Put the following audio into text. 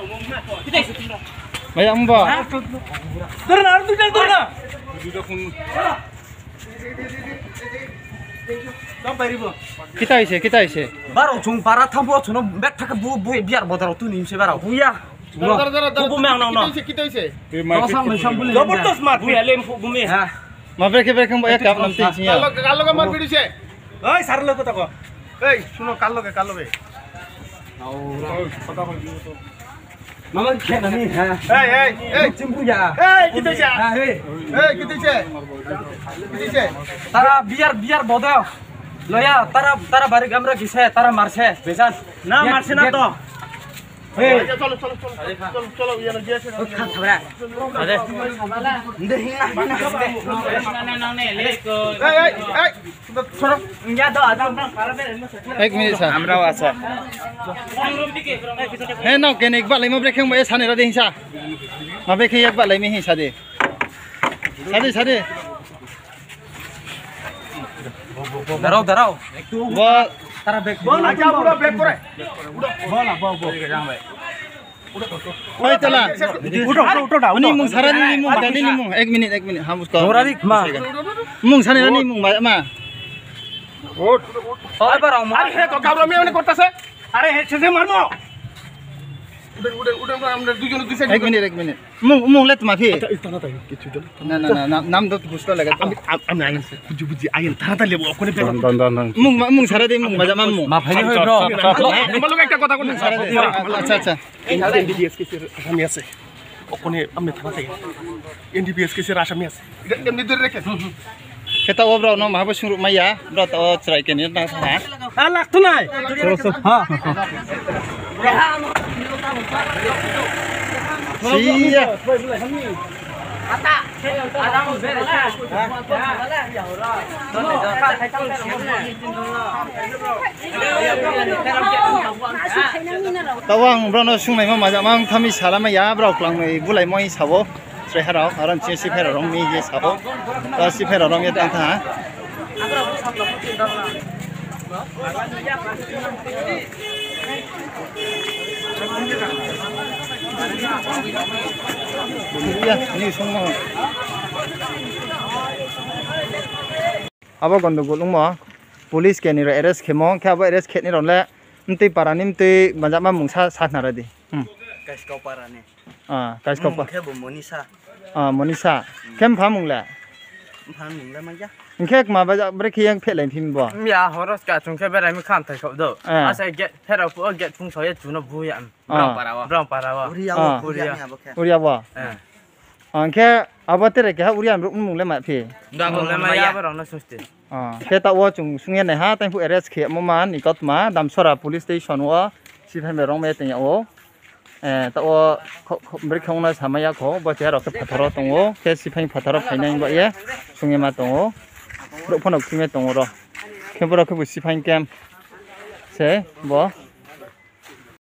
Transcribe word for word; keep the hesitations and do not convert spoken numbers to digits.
Mày ông bò. Tôi nào tôi đang tôi nào. Kita ise, kita ise. Baru chung para thampo chuno bet thak bu bu biar bodaro tu nim se barau. Buya. Dara dara dara. Bu mang nang nang. Kita ise, kita ise. Kosam mesam bule. Jabardast mar. Buya lem fu gume. Ha. Ma breke breke mo ek kap nam tin siya. Kallo kallo ka mar bidi se. Oi sarlo ko tako. Ei suno kallo ke kallo be. Au. Pata bol diu to. Mama kena ni ha. Ei ei ei cimbuya. Ei kita ise. Ha hey. Ei kita ise. Kita ise. Tara biar biar bodao. Loya, tara tara bari gamra gise, tara marse, besan. Na marse na to. Hey, chalo chalo chalo. Chalo chalo ye na jese na. Kha khabra. Ade. Nde hina hina. Na na ne le ko. Ei ei ei. Chalo. Ya do adam na parabe. Ek minute sa. Amra asa. He no kenik ba lai mo breke mo e sane ra de hinsa. Ma breke ek ba lai mi hinsa de. Sade sade. Darau darau. Ba Tara bek. Bola aja pura bek pura. Udah. Bola bawa bawa. Hoy tala. Udah udah udah. Ni mung sara ni mung ba ni mung ek minute ek minute ham usko. Ora dik ma. Mung sane ni mung ba ma. Ot. Hoy barau ma. Are he to kabra me kortase. Are he se marmo. Udah udah udah আমরা দুজন দুইজন এক minute এক minute মুং মুং late মাফি তাড়াতাড়ি কিছু চল না না না নাম তো বুঝতে লাগে আমি আমি আইন বুঝি বুঝি আইন তাড়াতাড়ি লেবো ওখানে পেলাম দন দন দন মুং মুং সারা দে মুং বাজা মাম মুং মা ভাই হই ব্রো আমার লোক একটা কথা কোন সারা দে আচ্ছা আচ্ছা এনডিপিএস কেসের আসামি আছে ওখানে আমি থানা থেকে এনডিপিএস কেসের আসামি আছে এমনি ধরে রেখে Kita obrol no mahabo suru maya bro to cerai ke ni na ha ah লাগতো নাই চলো হ্যাঁ Siya Ata, ada mau beres. Tawang bro no sungai ma maja mang thami sala ma ya bro klang nei bulai moi sabo srai harau aran chi si phera rong mi je sabo ta si phera rong ya ta ha Ya, ini semua. Abo gandugul mo, police ke ni arrest khemo, kya abo arrest khet ni ronle, mti parani mti banjama mungsa sat naradi. Hmm. Guys kau parani. Ah, guys kau pa. Ke bu Monisa. Ah, Monisa. Kem phamung la. Phamung la ma ya. Ngek ma baja brek yang phet lain phim bo. Ya horos ka chung ke berai mi kham thai khau do. Asa get phera pu get phung soya chuno bu ya. Brown parawa. Brown parawa. Uriya uriya. Uriya bo. Ah, ke abatere ke uriya mung le ma phi. Dang le ma ya ba na suste. Ah, ke ta wo chung sungye ne ha tai pu arrest khe mo ma ni kot ma damsora police station wo si phan me rong me teng o. Eh ta wo brek khong na samaya ko bo che ro ke phatharo tong o ke si phan phatharo phainai ba ye sungye ma tong o. Bro phone ok me tong ro. Ke bro ke bu si phan kem. Se bo